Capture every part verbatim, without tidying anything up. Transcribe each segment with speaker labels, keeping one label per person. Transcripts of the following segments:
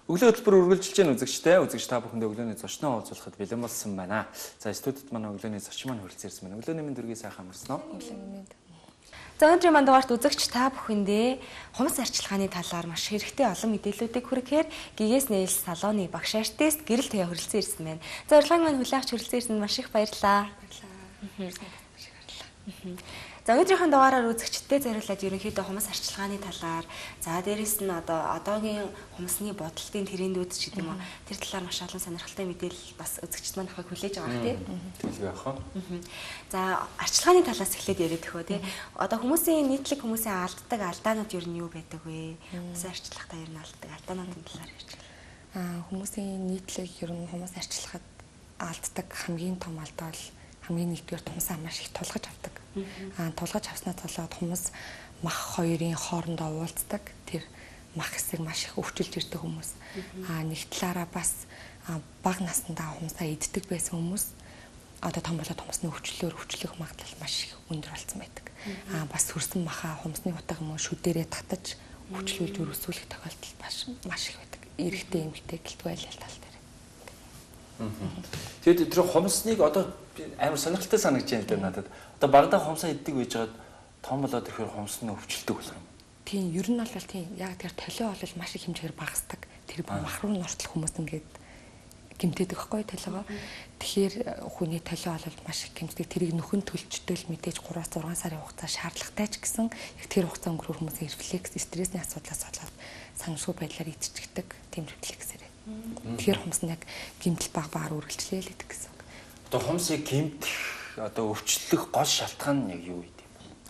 Speaker 1: Өглөө хөтөлбөр үргэлжилж байгаа үзэгчтэй, үзэгч та бүхэндээ өглөөний зочноо уулзуулахад бэлэн болсон байна. За студид манай өглөөний зочин маань хүрэлцэн ирсэн байна. Өглөөний мэнд дөргий сайхан амарсан уу?
Speaker 2: Өглөөний мэнд. За өнөөдрийн мандугаарт үзэгч та бүхэндээ хумс арчилгааны талаар маш хэрэгтэй олон мэдээллүүдийг хүргэхээр Гигээс Нэйлс салооны багш артист Гэрэл Туяа хүрэлцэн ирсэн байна. За урилгын маань хүлээн авч хүрэлцэн ирсэнд маш их баярлалаа. Баярлалаа. За өнөөдрийн дугаараар үзэгчдэд зориулаад ерөнхийдөө хумс арчилгааны талаар за дээрэс нь одоо одоогийн хумсны бодолтын трендүүд ч гэдэг юм уу тэр талаар маш олон сонирхолтой мэдээлэл бас үзэгчд маань авахыг хүлээж байгаа тийм.
Speaker 1: Тэгэлгүй яхаа.
Speaker 2: За арчилгааны талаас эхлээд яриад өгөө тийм. Одоо хүмүүсийн нийтлэг хүмүүсийн алддаг алдаанууд ер нь юу байдаг вэ? Хумс арчилгахдаа ер нь алддаг алдаануудын талаар ярьж байна.
Speaker 3: Аа хүмүүсийн нийтлэг ер нь хумс арчилгахад алддаг хамгийн том алдаа бол хамгийн нэгдүгээр хумсаа маш их тулгаж авдаг. Аа тулгаж авснаас болоод хүмүүс мах хоёрын хоорондоо уулздаг. Тэр мах хэсэг маш их өвчлж ирдэг хүмүүс. Аа нэг талаараа бас бага наснда хумсаа иддэг байсан хүмүүс одоо том болоод хумсны өвчлөлөөр өвчлөх магадлал маш их өндөр болсон байдаг. Аа бас хөрсөн махаа хумсны утга юм уу шүдэрээ татаж өвчлүүлж өрөвсүүлэх тохиолдол маш маш их байдаг. Эрэгтэй эмэгтэй гэлтгүй айл тал дээр.
Speaker 1: Тэгээд тэр хумсныг одоо амар сонирхолтой санагдаж байна л да надад. Одоо багада хумсаа иддэг байж байгаад том болоод ирэхээр хумс нь өвчлөлдөг болох юм.
Speaker 3: Тийм, ер нь бол тийм. Яг тэр толио бол маш их хэмжээгээр багасдаг. Тэр мах руу нортол хүмүүс ингээд гимтээдэг байхгүй толиогоо. Тэгэхээр хүний толио бол маш их гимтдэг. Тэрийг нөхөн төлчтөл мэдээж гураас зургаан сарын хугацаа шаардлагатай ч гэсэн яг тэр хугацаа өнгөрөх хүмүүсийн рефлекс, стрессний асуудлаас болоод санамсгүй байдлаар идчихдэг тийм рефлексээр. Тэгэхээр хумс нь яг гимтэл баг багаар үргэлжлэе л гэдэг гэсэн.
Speaker 1: Одоо хумсыг гимтэх одоо өвчлөх гол шалтгаан нь яг юу вэ?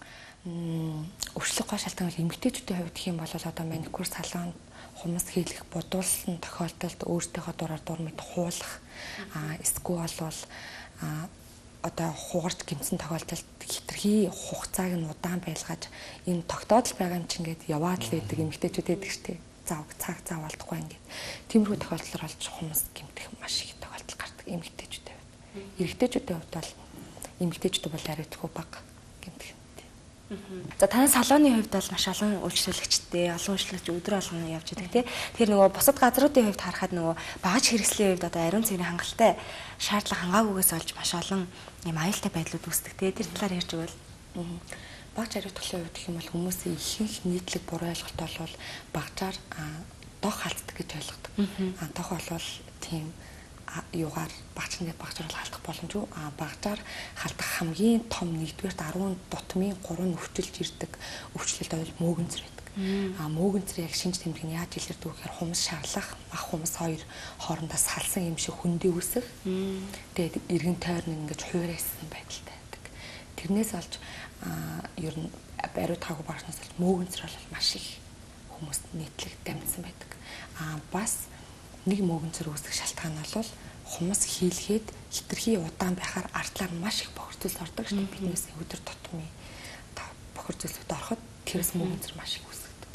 Speaker 3: Мм өвчлөх гол шалтгаан бол эмэгтэйчүүдийн хувьд гэх юм бол одоо маникюр салон хумс хийлгэх бодуулсан тохиолдолд өөртөөхөө дураар дур мэд хуулах а эсвэл бол а одоо хугарч гимсэн тохиолдолд хитрхи хугацааг нь удаан байлгаж энэ тогтоодол байгаа юм чинь ингээд яваад л байдаг эмэгтэйчүүд байдаг шүү дээ. Зав цаг зав алдахгүй ингээд тиймэрхүү тохиолдолд олж хумс гимтэх маш их тохиолдол гардаг эмэгтэйчүүдтэй хувьд. Эрэгтэйчүүдийн хувьд бол эмэгтэйчүүд бол арайдгүй бага гэмтэх.
Speaker 2: За танай салооны хувьд бол маш олон үйлчлүүлэгчтэй, олон үйлчлүүлэгч өдөр болгон явж байдаг тийм. Тэр нөгөө бусад газруудын хувьд харахад нөгөө багаж хэрэгслийн хувьд одоо ариун цэврийн хангалттай шаардлага хангаагүйгээс олж маш олон юм аюултай байдлууд үүсдэг тийм. Тэр талаар ярьж өгвөл.
Speaker 3: Багаж хариуцлагын хувьд гэх юм бол хүмүүсийн ихэнх нийтлэг буруу ойлголт бол багажаар дох халддаг гэж ойлгодог. А дох бол тийм юугаар багчны багчаар халдах боломжгүй а багчаар халдах хамгийн том нэгдүгээрт арван дутмын гурван өвчлөлж ирдэг өвчлөлт бол мөөгөнцөр байдаг. А мөөгөнцөр яг шинж тэмдэг нь яаж илэрдэг вэ гэхээр хумс шарлах мах хумс хоёр хоорондоо салсан юм шиг хөндий үсэх. Тэгээд эргэн тойрон ингэж хуурайсан байдалтай байдаг. Тэрнээс олж ер нь бариу таагүй багчнаас олж мөөгөнцөр бол маш их хүмүүст нийтлэг дамжсан байдаг. А бас нэг мөөгөнцөр үүсэх шалтгаан нь бол хумс хийлгээд хитрхи удаан байхаар артлаар маш их бохир зүйлс ордог шүү дээ. Биднээс өдөр тутмын бохир зүйлсүүд ороход тэрс мөөгөнцөр маш их үүсгдэг.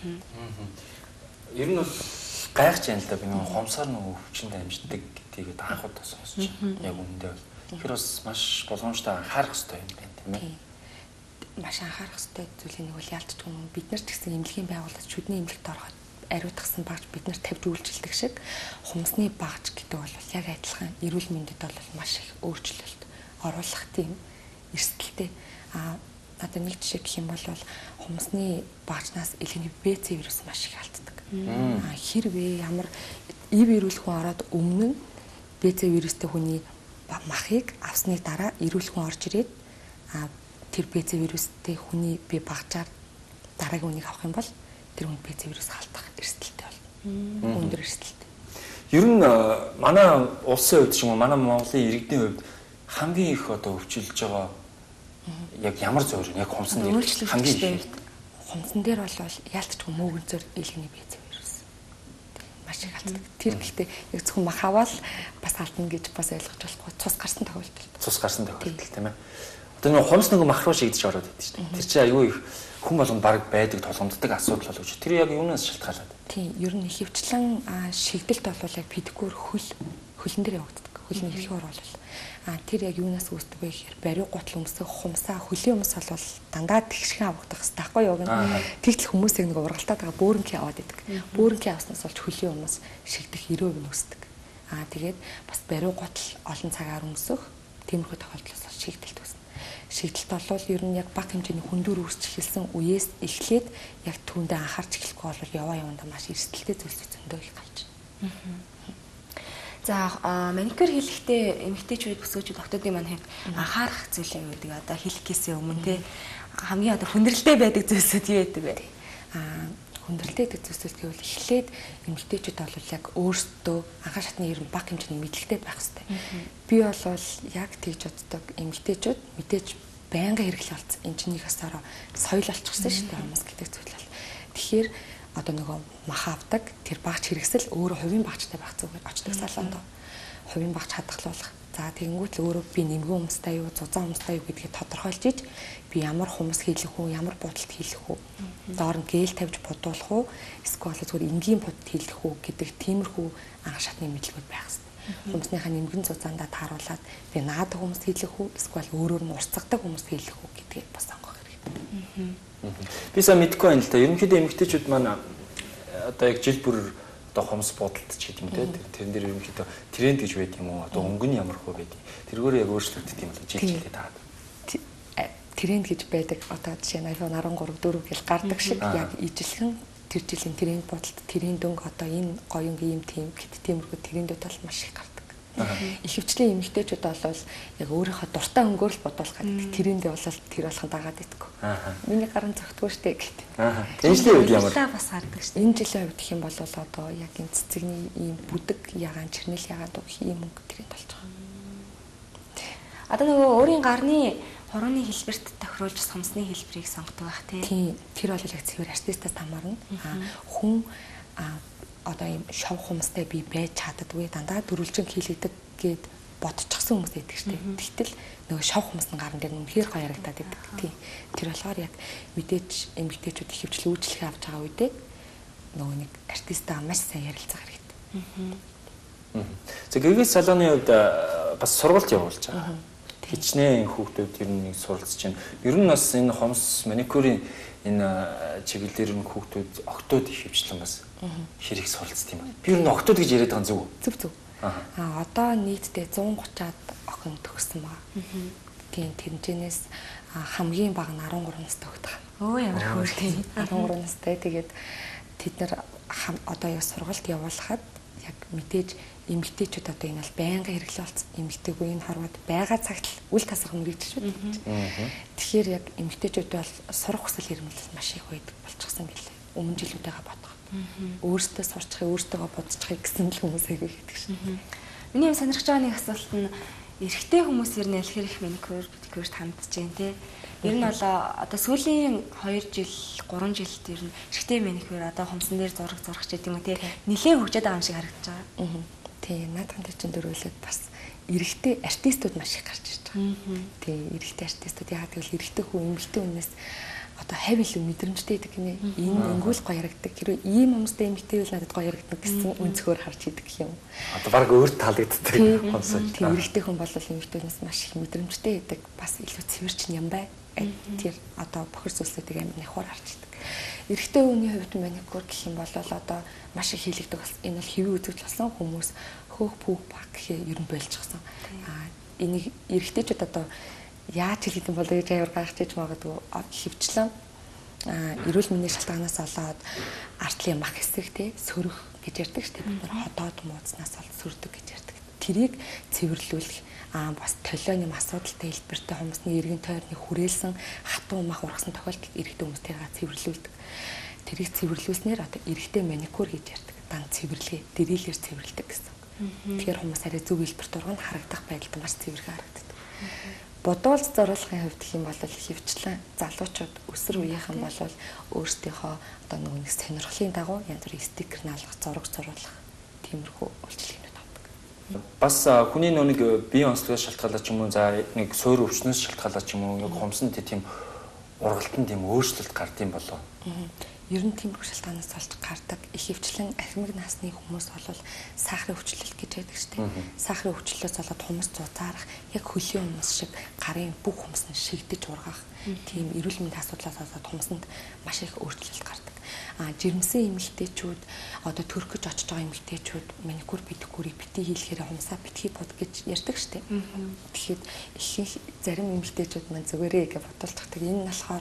Speaker 1: Ер нь бол гайхаж байна л да би нэг хумсаар нэг өвчин дамждаг гэдгийг анх удаа сонсч яг үүндээ бол тэр бас маш болгоомжтой анхаарах хэрэгтэй юм байна тийм ээ.
Speaker 3: Маш анхаарах хэрэгтэй зүйлийн нэг бол яалтчгүй юм. Бид нар ч гэсэн эмнэлгийн байгууллагад шүдний эмнэлэгт ороход ариутгсан багж бид нар тавьж үйлчилдэг шиг хумсны багж гэдэг бол яг адилхан эрүүл мэндэд бол маш их өөрчлөлт оруулах тийм эрсдэлтэй. А надад нэг жишээ гэх юм бол хумсны багжнаас элэний бэ цэ вирус маш их алддаг. А хэрвээ ямар ив эрүүл хүн ороод өмнө нь бэ цэ вирустэй хүний махыг авсны дараа эрүүл хүн орж ирээд а тэр бэ цэ вирустэй хүний бие багжаар дараагийн үнийг авах юм бол тэр хүн бэ цэ вирус халдах эрсдэлтэй бол өндөр эрсдэлтэй.
Speaker 1: Ер нь манай улсын хувьд ч юм уу манай Монголын иргэдийн хувьд хамгийн их одоо өвчлөж байгаа яг ямар зөвөр яг хумсан дээр хамгийн их
Speaker 3: хумсан дээр бол яалтчгүй мөөгөнцөр илгэний бэ цэ вирус маш их алддаг. Тэр гэхдээ яг зөвхөн мах аваад бас алдна гэж бас ойлгож болохгүй цус гарсан тохиолдолд.
Speaker 1: Цус гарсан тохиолдолд тийм ээ. Одоо нэг хумс нэг мах руу шигдэж ороод идэв шүү дээ. Тэр чинь аюу их хүн болгон баг байдаг толгомддог асуудал боловч тэр яг юунаас шалтгаалаад?
Speaker 3: Тийм, ер нь хөвчлэн шигдэлт бол яг педикюр хөл хөлн дээр явагддаг. хөлний хэлхүүр бол а тэр яг юунаас үүсдэг вэ гэхээр бариу гутал өмсөх хумсаа хөлийн өмс бол дандаа тэгшхэн авагдах хэрэгтэй байхгүй юу гэнэ. Тэгтэл хүмүүсийг нэг ургалтаад байгаа бөөрөнхий аваад идэг. Бөөрөнхий авснаас болж хөлийн өмс шигдэх өрөө үүсдэг. Аа тэгээд бас бариу гутал олон цагаар өмсөх тиймэрхүү тохиолдлоос бол шигдэлт үүснэ. Шигдэлт бол ер нь яг бага хэмжээний хүндүр үүсч эхэлсэн үеэс эхлээд яг түүндээ анхаарч эхлэхгүй бол яваа явандаа маш эрсдэлтэй зүйлс зөндөө их гарч байна.
Speaker 2: За маникюр хийхдээ эмэгтэйчүүд бүсгүүчүүд октодын маань хэв анхаарах зүйлээ юу гэдэг одоо хийхээсээ өмнө те хамгийн одоо хүндрэлтэй байдаг зүйлсүүд юу байдаг вэ?
Speaker 3: Аа хүндрэлтэй байдаг зүйлсүүд гэвэл эхлээд эмэгтэйчүүд бол яг өөрсдөө анхаа шатны ер нь бага хэмжээний мэдлэгтэй байх хэрэгтэй. Би бол яг тэгж боддог эмэгтэйчүүд мэдээж байнга хэрэглээ болсон энэ чинь нэг хасаараа соёл болчихсон шүү дээ хүмүүс гэдэг зүйл бол. Тэгэхээр одоо нөгөө мах авдаг тэр багч хэрэгсэл өөрөө хувийн багчтай байх зүгээр очдог салонд хувийн багч хадгалуулах. За тэгэнгүүт л өөрөө би нэмгэн хүмүүстэй юу зузаан хүмүүстэй юу гэдгийг тодорхойлж иж би ямар хүмүүс хийлэх үү ямар бодолд хийлэх үү доор нь гээл тавьж бодуулах уу эсвэл зүгээр энгийн бодолд хийлэх үү гэдэг тиймэрхүү анх шатны мэдлэгүүд байх хэрэгтэй. Хүмүүсийнхаа нэмгэн зузаандаа тааруулаад би наадаг хүмүүс хийлэх үү эсвэл өөрөөр нь урсгадаг хүмүүс хийлэх үү гэдгийг бас сонгох хэрэгтэй.
Speaker 1: Би сая мэдгүй байна л да. Ерөнхийдөө эмэгтэйчүүд маань одоо яг жил бүр одоо хомс бодолт ч гэдэг юм те. Тэрэн дээр ерөнхийдөө тренд гэж байд юм уу? Одоо өнгөн ямар хөө байд. Тэргээр яг өөрчлөгддөг юм л жил жилээ таад.
Speaker 3: Тренд гэж байдаг. Одоо жишээ нь iPhone арван гурав дөрөв гэж гардаг шиг яг ижилхэн тэр жилийн тренд бодолт тренд өнгө одоо энэ гоё өнгө юм тийм гэт тиймэрхүү трендүүд бол маш их гардаг. Ихэвчлэн эмэгтэйчүүд бол яг өөрийнхөө дуртай өнгөөр л бодуулах гэдэг. Тэрэндээ бол тэр болгон дагаад идэггүй. Миний гарын зөгтгөө штэ гэдэг.
Speaker 1: Энэ жилийн үед ямар
Speaker 2: бас гардаг штэ.
Speaker 3: Энэ жилийн үед гэх юм бол одоо яг энэ цэцэгний ийм бүдэг ягаан чирнэл ягаад өгөх ийм өнгө тренд болж байгаа.
Speaker 2: Одоо нөгөө өөрийн гарны хорооны хэлбэрт тохируулж сумсны хэлбэрийг сонгодог байх тий.
Speaker 3: Тэр бол яг цэвэр артистаас хамаарна. Хүн одоо ийм шов хүмүүстэй би байж чаддаггүй дандаа дөрвөлжин хийлэгдэг гэд бодчихсон хүмүүс байдаг шүү дээ. Тэгтэл нөгөө шов хүмүүс нь гарн дээр үнэхээр гоё харагдаад байдаг. Тийм. Тэр болохоор яг мэдээж эмэгтэйчүүд их хвчлэн үйлчлэх авч байгаа үедээ нөгөө нэг артистаа маш сайн ярилцах хэрэгтэй.
Speaker 1: Аа. За гэргээс салооны хувьд бас сургалт явуулж байгаа. Хичнээн хүүхдүүд ер нь суралцж байна. Ер нь бас энэ хомс маникюрын энэ чиглэлээр нь хүүхдүүд октод их хвчлэн бас хэрэг суралцдаг юм. Би ер нь октод гэж яриад байгаа зүг үү?
Speaker 3: Зүг зүг. Аа одоо нийтдээ зуун гутраад охин төгссөн ба. Тийм тэмцэнээс хамгийн бага нь арван гурав настай өгдөг.
Speaker 2: Өө ямар хөөртэй.
Speaker 3: арван гурав настай. Тэгээд тэд нар одоо яг сургалт явуулахад яг мэдээж эмэгтэйчүүд одоо энэ бол байнга хэрэглээ болсон. Эмэгтэйгүй энэ хорвоод байгаа цагт үл тасрах мөрөгдөж шүү дээ. Тэгэхээр яг эмэгтэйчүүд бол сурах хүсэл эрмэлзэл маш их байдаг болчихсон гэлээ. Өмнө жилүүдтэйгээ бодох. Өөртөө сурчихыг, өөртөө бодчихыг гэсэн л хүмүүс айгүй хийдэг шин.
Speaker 2: Миний сонирхож байгаа нэг асуулт нь эрэгтэй хүмүүс ер нь аль хэрэг маникюр, педикюрт хандж байна те. Ер нь бол одоо сүүлийн хоёр жил, гурван жилд ер нь эрэгтэй маникюр одоо хомсон дээр зураг зурах ч гэдэг юм те. Нилээн хөгжөөд байгаа юм шиг харагдаж байгаа.
Speaker 3: Аа. Тийм, наадхан дээр чинь дөрвөлөд бас эрэгтэй артистууд маш их гарч ирж байгаа. Тийм, эрэгтэй артистууд яагаад гэвэл эрэгтэй хүн эмэгтэй хүнээс одоо хавь илүү мэдрэмжтэй гэдэг гинэ. Энэ өнгөл гоё ярагддаг. Хэрвээ ийм хүмүүстэй эмэгтэй үйл надад гоё ярагддаг гэсэн өнцгөр харж идэг юм.
Speaker 1: Одоо баг өөрт таалагддаг хонсоо.
Speaker 3: Тийм, эрэгтэй хүн бол эмэгтэй хүнээс маш их мэдрэмжтэй байдаг. Бас илүү цэвэрчин юм бай. Тэр одоо бохир зүйлсүүдийг амар нахур харж идэг. Эрэгтэй хүний хувьд маникюр гэх юм бол одоо маш их хийлэгдэг болсон. Энэ бол хэвийн үзэгдэл болсон хүмүүс хөөх пүүх баг гэхээ ер нь болчихсон. Аа энийг эрэгтэйчүүд одоо яаж хэлэх юм бол гэж аяар гайхаж магадгүй хөвчлэн аа эрүүл мэндийн шалтгаанаас болоод артлын мах хэсэг те сөрөх гэж ярьдаг шүү дээ. Бид нар ходоод мууцнаас бол сөрдөг гэж ярьдаг. Тэрийг цэвэрлүүлэх аа бас толионы асуудалтай хэлбэртэй хүмүүсний эргэн тойрны хүрээлсэн хатуу мах ургасан тохиолдолд эрэгтэй хүмүүстэйгээ цэвэрлүүлдэг. Тэрийг цэвэрлүүлснээр одоо эрэгтэй маникюр гэж ярьдаг. Дан цэвэрлэгээ, дэрэлээр цэвэрлдэг гэсэн. Тэгэхээр хүмүүс арай зөв хэлбэрт урган харагдах байдалд маш цэвэрхэн харагддаг. Бодуулж зориулахын хувьд гэх юм бол хөвчлэн залуучууд өсөр үеийнхэн бол өөрсдийнхөө одоо нэг нэг сонирхлын дагуу янз бүрийн стикер наалгах, зураг зурулах тиймэрхүү үйлчлэгнүүд авдаг.
Speaker 1: Бас хүний нэг бие онцлогоос шалтгаалаад ч юм уу за нэг суурь өвчнөөс шалтгаалаад ч юм уу яг хомсонд тийм ургалтанд тийм өөрчлөлт гардыг болов.
Speaker 3: ер нь тиймэрхүү шалтгаанаас болж гардаг их хөвчлэн ахимаг насны хүмүүс бол сахарын өвчлөл гэж яддаг шүү дээ. Сахарын өвчлөлөөс болоод хүмүүс зузаарах, яг хөлийн хүмүүс шиг гарын бүх хүмүүс нь шигдэж ургах тийм эрүүл мэндийн асуудлаас болоод хүмүүсэнд маш их өөрчлөлт гардаг. А жирэмсэн эмэгтэйчүүд одоо төрөх гэж очиж байгаа эмэгтэйчүүд маникюр педикюрийг бити хийлэхээр хумсаа битгий бод гэж ярьдаг шүү дээ. Тэгэхээр их зарим эмэгтэйчүүд маань зүгээрээ гэж бодолж тагдаг. Энэ нь болохоор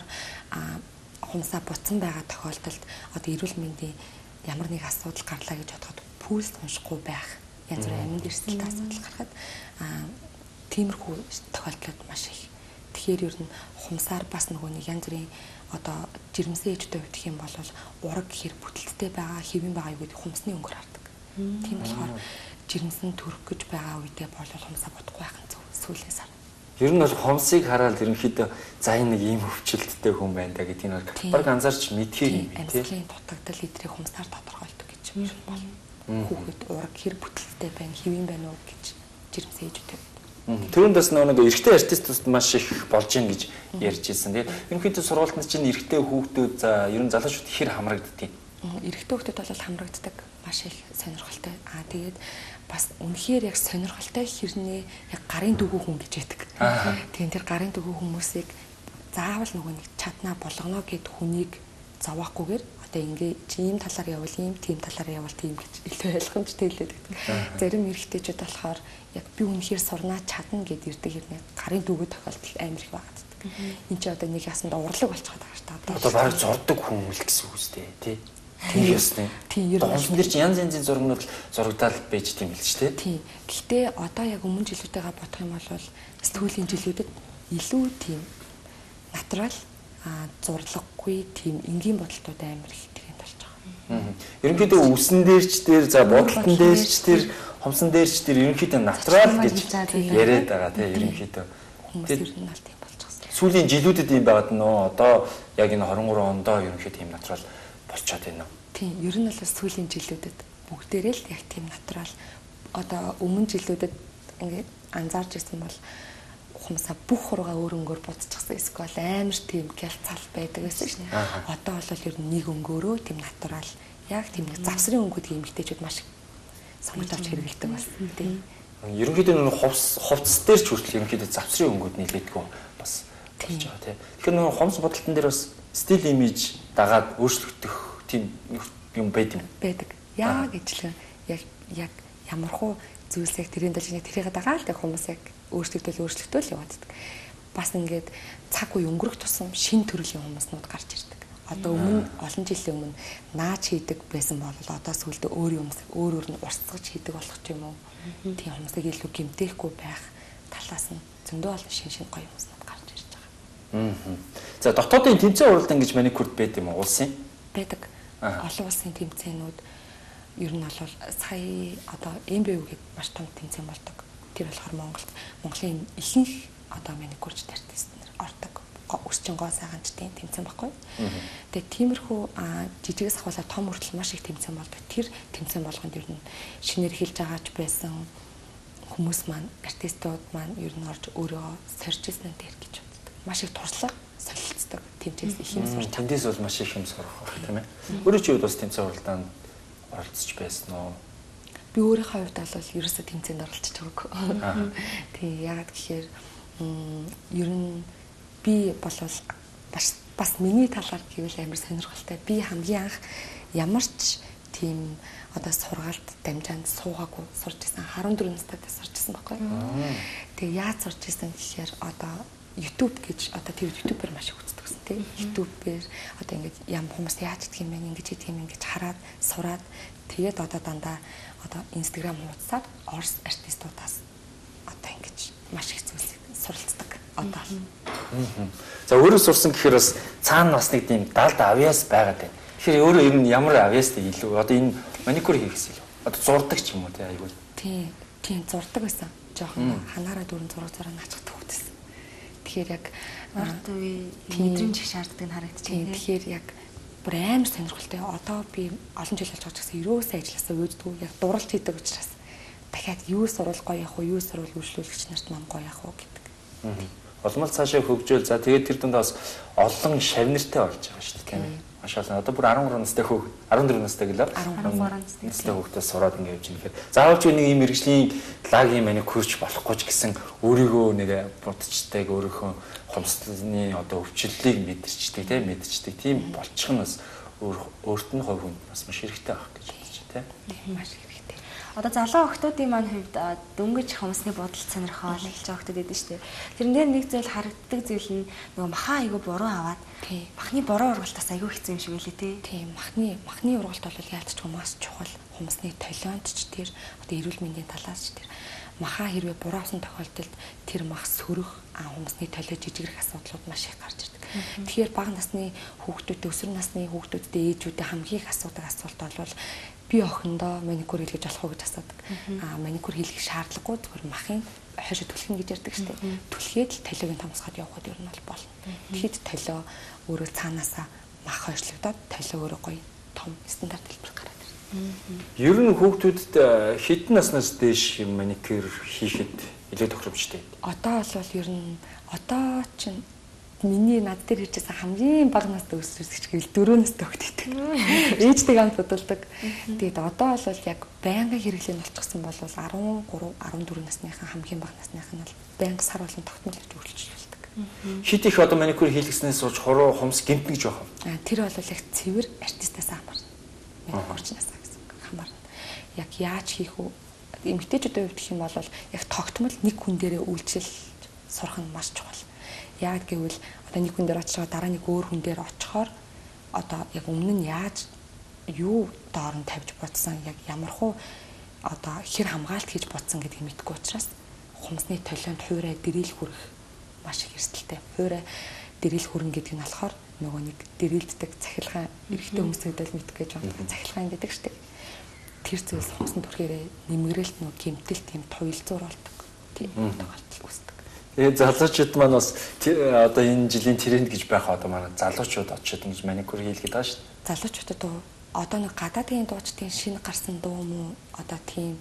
Speaker 3: хумсаа буцсан байгаа тохиолдолд одоо эрүүл мэндийн ямар нэг асуудал гарлаа гэж бодоход пульс уншихгүй байх янз бүрийн аминд эрсдэлтэй асуудал гарахад аа тиймэрхүү тохиолдлууд маш их. Тэгэхээр ер нь хумсаар бас нөгөө нэг янз бүрийн одоо жирэмсэн ээжтэй хувьд гэх юм бол ураг гэхэр бүтэлттэй байгаа хэвэн байгаа юу гэдэг хумсны өнгөөр хардаг. Тийм болохоор жирэмсэн төрөх гэж байгаа үедээ бол хумсаа бодохгүй байх нь зөв сүүлийн сар.
Speaker 1: Ер нь бол хомсыг хараад ерөнхийдөө за энэ нэг ийм өвчлөлттэй хүн байна да гэдгийг нь баг анзаарч мэдхээр юм тийм.
Speaker 3: Амьсгалын дутагдал эдрийг хумсаар тодорхойлдог гэж юм бол хүүхэд ураг хэр бүтэлтэй байна, хэвэн байна уу гэж жирэмсэн ээжтэй.
Speaker 1: Тэрүүнд бас нэг эрэгтэй артистууд маш их болж гин гэж ярьж ирсэн. Тэгээд ерөнхийдөө сургуультанд чинь эрэгтэй хүүхдүүд за ер нь залуучууд хэр хамрагддгийг.
Speaker 3: Эрэгтэй хүүхдүүд бол хамрагддаг маш их сонирхолтой. Аа тэгээд бас үнэхээр яг сонирхолтой хэрнээ яг гарын дүүгүү хүн гэж яддаг. Тийм тэр гарын дүүгүү хүмүүсийг заавал нөгөө нэг чаднаа болгоно гэд хүнийг зовоохгүйгээр одоо ингээ чи ийм талаар явал ийм тийм талаар явал тийм гэж илүү ойлгомжтой хэлээд байдаг. Зарим эрэгтэйчүүд болохоор яг би үнэхээр сурнаа чадна гэд ирдэг хэрнээ гарын дүүгүү тохиолдол амар их багтдаг. Энд чи одоо нэг ясанд урлаг болчиход байгаа шүү дээ.
Speaker 1: Одоо бараг зурдаг хүн үл гэсэн үг үстэй тий. Тийм ясны. Тийм ер нь онцлог дээр чи янз янзын зургнууд зурагдаал байж тийм л ч тий.
Speaker 3: Тийм. Гэхдээ одоо яг өмнө жилүүтэйгээ бодох юм бол сэтгүүлийн жилүүдэд илүү тийм натурал а зурлаггүй тийм энгийн бодолтууд амар их тренд болж байгаа.
Speaker 1: Ерөнхийдөө үсэн дээрч дээр за бодолтон дээрч дээр хомсон дээрч дээр ерөнхийдөө натурал гэж яриад байгаа тий ерөнхийдөө.
Speaker 3: Хүмүүс ер нь аль тийм болж байгаа.
Speaker 1: Сүүлийн жилүүдэд юм байгаад нөө одоо яг энэ двадцать три онд ерөнхийдөө тийм натурал болчиход байна.
Speaker 3: Тийм ер нь бол сүүлийн жилүүдэд бүгдээрээ л яг тийм натурал одоо өмнө жилүүдэд ингээд анзаарч ирсэн бол хумсаа бүх хургаа өөр өнгөөр будчихсан эсвэл амар тийм гялцал байдаг гэсэн шнэ. Одоо бол ер нь нэг өнгөөрөө тийм натурал яг тийм нэг завсрын өнгөд эмэгтэйчүүд маш сонгож авч хэрэглэдэг бас тийм.
Speaker 1: Ерөнхийдөө нэг хувцс хувцс дээр ч хүртэл ерөнхийдөө завсрын өнгөд нийлээдгүй бас болж байгаа тийм. Тэгэхээр нэг хомс бодолтон дээр бас стил имиж дагаад өөрчлөгдөх тийм юм байд юм.
Speaker 3: Байдаг. Яа гэжлэн яг яг ямархуу зүйлсийг тэрийн дэлгний тэрийг дагаад яг хүмүүс яг өөрчлөгдөл өөрчлөгдөл явааддаг. Бас ингээд цаг үе өнгөрөх тусам шин төрлийн хүмүүснүүд гарч ирдэг. Одоо өмнө олон жилийн өмнө наач хийдэг байсан бол одоо сүүлдээ өөр юмс өөр өөр нь урсгаж хийдэг болох ч юм уу. Тийм хүмүүсийг илүү гэмтээхгүй байх талаас нь зөндөө олон шин шин гоё хүмүүснүүд гарч ирж байгаа.
Speaker 1: Аа. За дотоодын тэмцээн уралдаан гэж маникюрд байд юм уу улсын?
Speaker 3: Байдаг. Олон улсын тэмцээнүүд ер нь бол сая одоо эм бэ үү гэдэг маш том тэмцээн болдог. Тэр болохоор Монголд Монголын ихэнх одоо маникюрч артист нар ордог. Өсчин гоо сайханчдын тэмцээн баггүй. Тэгээ тиймэрхүү жижигээс ахвалаа том хүртэл маш их тэмцээн болдог. Тэр тэмцээн болгонд ер нь шинээр хэлж байгаач байсан хүмүүс маань артистууд маань ер нь орж өөрөө сорж ирсэн дээр гэж боддог. Маш их туршлага солилцдог. Тэмцээс их юм сурч.
Speaker 1: Тэндээс бол маш их юм сурах байх тийм ээ. Өөрөө чи бас тэмцээн уралдаанд оролцож байсан уу?
Speaker 3: Би өөрийнхөө хувьд бол ерөөсөө тэмцээнд оролцож байгаагүй. Тийм яагаад гэхээр ер нь би болвол бас бас миний талаар гэвэл амар сонирхолтой. Би хамгийн анх ямар ч тийм одоо сургаалт дамжаанд суугаагүй сурч ирсэн. арван дөрөв настайд сурч ирсэн байхгүй. Тэгээ яаж сурч ирсэн гэхээр одоо YouTube гэж одоо тэр YouTube-ээр маш их үздэг гэсэн тийм. YouTube-ээр одоо ингэж ям хүмүүс яаж идэх юм бэ, ингэж идэх юм ингэж хараад сураад тэгээд одоо дандаа одоо Instagram хуудасаар Орос артистуудаас одоо ингэж маш их зүйлсийг суралцдаг одоо.
Speaker 1: За өөрөө сурсан гэхээр бас цаана бас нэг тийм далд авьяас байгаад байна. Тэгэхээр өөрөө ер нь ямар авьяастай илүү одоо энэ маникюр хийхээс илүү одоо зурдаг ч юм уу тий айгүй.
Speaker 3: Тийм, тийм зурдаг байсан. Жохон ханаараа дөрөн зураг зураг наачдаг хөвтэйсэн. Тэгэхээр яг
Speaker 2: ард үе мэдрэмж их шаарддаг нь харагдчих.
Speaker 3: Тийм тэгэхээр яг бүр амар сонирхолтой. Одоо би олон жил болж байгаа гэсэн ерөөсөө ажилласаа өөддгүү яг дурлж хийдэг учраас дахиад юу сурвал гоё явах уу, юу сурвал үйлчлүүлэгч нарт нам гоё явах уу гэдэг.
Speaker 1: Олмол цаашаа хөгжөөл за тэгээд тэр дундаа бас олон шавнартай болж байгаа шүү дээ тийм ээ. маш олон одоо бүр арван гурван настай хүүхд арван дөрвөн настай гэлээ
Speaker 2: арван гурван
Speaker 1: настай хүүхдээс сураад ингэ явж байгаа. Заавал ч нэг ийм мэрэгжлийн лагийн маникюрч болохгүй ч гэсэн өөрийгөө нэг будчтайг өөрийнхөө хомсдолны одоо өвчлөлийг мэдэрчдэг тийм мэдэрчдэг тийм болчих нь бас өөрт нь хувь хүнд бас маш хэрэгтэй байх гэж бодож байна тийм
Speaker 2: маш хэрэгтэй. Одоо залуу охтуудын маань хувьд дөнгөж хомсны бодол сонирхол эхэлж байгаа охтууд байдаг шүү дээ. Тэрэн дээр нэг зүйл харагддаг зүйл нь нөгөө махаа айгу буруу аваад махны буруу ургалтаас айгу хэцүү юм шиг байлээ тий.
Speaker 3: Тийм махны махны ургалт бол яалтчгүй маш чухал. Хомсны толионт ч тэр одоо эрүүл мэндийн талаас ч тэр махаа хэрвээ буруу авсан тохиолдолд тэр мах сөрөх хомсны толио жижигрэх асуудлууд маш их гарч ирдэг. Тэгэхээр бага насны хүүхдүүд өсвөр насны хүүхдүүдтэй ээжүүдтэй хамгийн их асуудаг асуулт бол би охиндоо маникюр хийлгэж болох уу гэж асуудаг. Аа маникюр хийлгэх шаардлагагүй зөвхөн махын хойшоо түлхэн гэж ярьдаг шүү дээ. Түлхээд л толиог томсгоход явхад ер нь бол болно. Тэгэхэд толио өөрөө цаанаасаа мах хойшлогдоод толио өөрөө гоё том стандарт хэлбэр гараад ирнэ.
Speaker 1: Ер нь хүүхдүүдэд хэдэн наснаас дээш маникюр хийхэд илүү тохиромжтой?
Speaker 3: Одоо бол ер нь одоо чинь миний над дээр иржсэн хамгийн бага настай өсвөрч гэвэл дөрөв настай хөлт идэг. Ээжтэй хамт бодолдог. Тэгээд одоо бол яг байнгын хэрэглэн болчихсон бол арван гурав арван дөрөв насныхан хамгийн бага насных нь бол байнга сар болон тогтмол гэж өөрчилдөг.
Speaker 1: Хит их одоо маникюр хийлгэснээс сууж хороо хомс гэмтэн гэж байна.
Speaker 3: Аа тэр бол яг цэвэр артистаас хамаарна. Маникюрчнаас гэсэн хамаарна. Яг яаж хийх үү? Эмэгтэйчүүдийн хувьд гэх юм бол яг тогтмол нэг хүн дээрээ үйлчлэл сурах нь маш чухал. Яг гэвэл одоо нэг хүн дээр очиж дараа нэг өөр хүн дээр очихоор одоо яг өмнө нь яаж юу доор нь тавьж бодсон яг ямархуу одоо хэр хамгаалт хийж бодсон гэдгийг мэдгүй учраас хумсны толионд хуурай дэрэл хүрэх маш их эрсдэлтэй. Хуурай дэрэл хүрэн гэдэг нь болохоор нөгөө нэг дэрэлддэг цахилгаан эрэгтэй хүмүүсэд л мэдэх гэж байна. Цахилгаан гэдэг шүү дээ. Тэр зүйлс хумсанд хүрэхээрээ нэмгэрэлт нөгөө гэмтэл тийм туйлзуур болдог. Тийм тохиолдол үүсдэг.
Speaker 1: Тэгээд залуучууд маань бас одоо энэ жилийн тренд гэж байх одоо манай залуучууд очиод ингэж маникюр хийлгээд байгаа шүү дээ.
Speaker 3: Залуучуудад одоо нэг гадаадын дуучдын шинэ гарсан дуу мó одоо тийм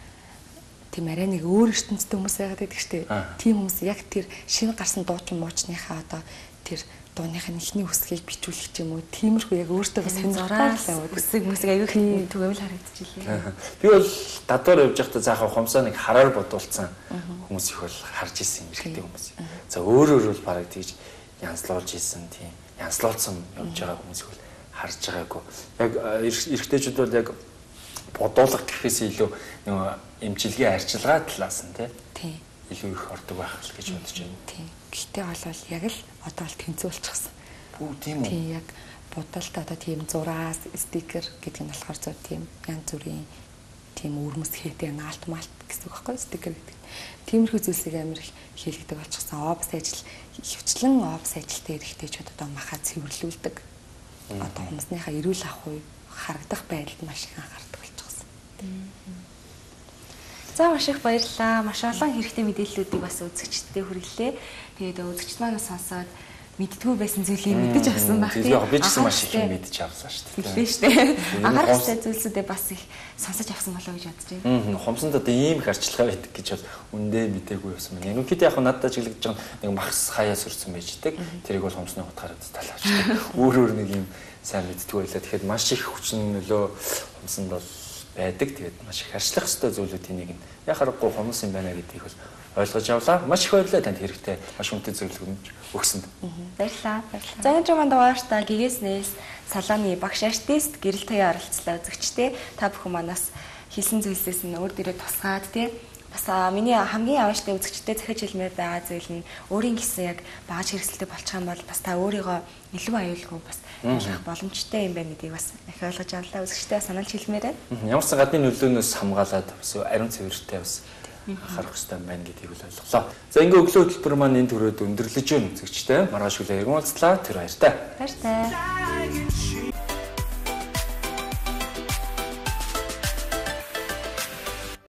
Speaker 3: тийм арай нэг өөр ертөнцийн хүмүүс байгаад байдаг шүү дээ. Тийм хүмүүс яг тэр шинэ гарсан дуучин муучныхаа одоо тэр дууныхын ихний үсгийг бичүүлэх ч юм уу тиймэрхүү яг өөртөө бас сонирхолтой
Speaker 2: үсэг мүсэг аюу их түгээмэл харагдчихлээ.
Speaker 1: Би бол гадуур явж байхдаа заахаа хумсаа нэг хараар бодуулсан хүмүүс их бол харж исэн эрэгтэй хүмүүс. За өөр өөр бол бараг тийж янзлуулж исэн тийм янзлуулсан явж байгаа хүмүүс их бол харж байгаагүй. Яг эрэгтэйчүүд бол яг бодуулах гэхээс илүү нөгөө эмчилгээ арчилгаа талаас нь тийм илүү их ордог байх л гэж бодож байна.
Speaker 3: Тийм. Гэхдээ бол яг л одоо л тэнцүүлчихсэн.
Speaker 1: Бүү тийм үү.
Speaker 3: Тийм яг бодолт одоо тийм зураг, стикер гэдэг нь болохоор зөв тийм янз бүрийн тийм өрмөс хийдэг наалт малт гэсэн үг байхгүй стикер гэдэг. Тиймэрхүү зүйлсийг амар их хийлгдэг болчихсон. Офс ажил, хөвчлэн офс ажилтаа эрэхтэйчүүд одоо махаа цэвэрлүүлдэг. Одоо хүмүүсийнхаа эрүүл ахуй харагдах байдалд маш их анхаардаг болчихсон.
Speaker 2: За маш их баярлалаа. Маш олон хэрэгтэй мэдээллүүдийг бас үзэгчдэд хүргэлээ. Тэгээд үзэгчд маань сонсоод мэдтгүү байсан зүйлийг мэдэж авсан байх тийм.
Speaker 1: Би ч гэсэн маш их мэдэж авсан шүү дээ.
Speaker 2: Тийм шүү дээ. Анхааралтай зүйлсүүдээ бас их сонсож авсан болоо гэж бодож байна.
Speaker 1: Хомсонд одоо ийм их арчилгаа байдаг гэж бол үндэ мдээгүй байсан байна. Ерөнхийдөө яг надад чиглэж байгаа нэг махс хаяа сүрсэн байждаг. Тэрийг бол хомсны утгаараа талаачдаг. Өөр өөр нэг юм сайн мэдтгүү байлаа. Тэгэхээр маш их хүчин нөлөө хомсонд бол байдаг. Тэгээд маш их арчлах ёстой зүйлүүдийн нэг нь яг харахгүй хомс юм байна гэдгийг бол ойлгож авлаа. Маш их баярлалаа танд хэрэгтэй маш хүнтэй зөвлөгөө өгсөнд.
Speaker 2: Баярлалаа. За энэ жимэнд дугаартаа гэгээс салааны багш артист гэрэл таяа оролцлоо үзэгчтэй та бүхэн манаас хэлсэн зүйлсээс нь өөр дээрээ тусгаад тий бас миний хамгийн авааштай үзэгчтэй захиж хэлмээр байгаа зүйл нь өөрийн гэсэн яг багаж хэрэгсэлтэй болчих юм бол бас та өөрийгөө илүү аюулгүй бас ойлгох боломжтой юм байна гэдгийг бас их ойлгож авлаа. Үзэгчтэй санаалж хэлмээр байна.
Speaker 1: Ямар ч гадны нөлөөнөөс хамгаалаад бас ариун цэвэртэй бас анхаарах хэрэгтэй байна гэдгийг л ойлголоо. За ингээ өглөө хөтөлбөр маань энэ төрөд өндөрлөж байна үзэгчтэй. Маргааш үлээ иргэн уулзлаа. Тэр баяртай.
Speaker 2: Баяртай.